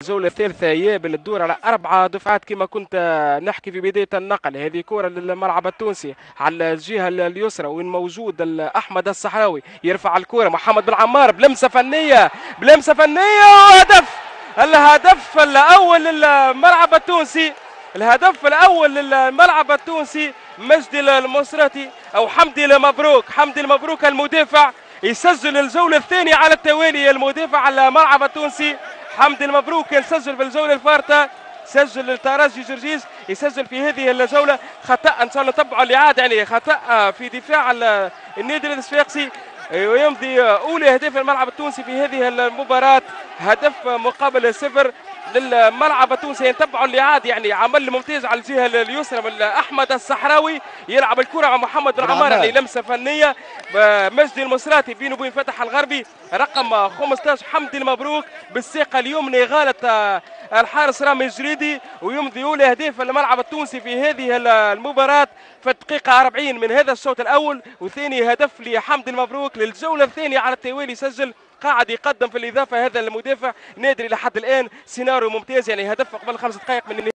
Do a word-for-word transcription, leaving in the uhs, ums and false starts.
الجولة الثالثة يابل الدور على أربعة دفعات كما كنت نحكي في بداية النقل. هذه كرة للملعب التونسي على الجهة اليسرى وين موجود أحمد الصحراوي يرفع الكرة محمد بن عمار بلمسة فنية بلمسة فنية وهدف. الهدف الأول للملعب التونسي الهدف الأول للملعب التونسي مجدي المصراتي أو حمدي المبروك حمدي المبروك المدافع يسجل الجولة الثانية على التوالي. المدافع على الملعب التونسي حمدي المبروك يسجل في الجولة الفارطة سجل للترجي جرجيس يسجل في هذه الجولة خطأ ان شاء الله نتبعوا الإعادة يعني خطأ في دفاع النادي الصفاقسي ويمضي أولى أهداف الملعب التونسي في هذه المباراة هدف مقابل صفر للملعب التونسي. نتبعوا الإعادة يعني عمل ممتاز على الجهة اليسرى من أحمد الصحراوي يلعب الكرة مع محمد بن عمار يعني لمسة فنية مجدي المصراتي بينه وبين فتح الغربي رقم خمسة عشر حمدي المبروك بالساقة اليمنى غالت الحارس رامي الجريدي ويمضي أولى أهداف الملعب التونسي في هذه المباراة في الدقيقة أربعين من هذا الشوط الأول وثاني هدف لحمدي المبروك للجولة الثانية على التوالي سجل قاعد يقدم في الإضافة هذا المدافع نادري لحد الآن سيناريو ممتاز يعني هدف قبل خمس دقائق من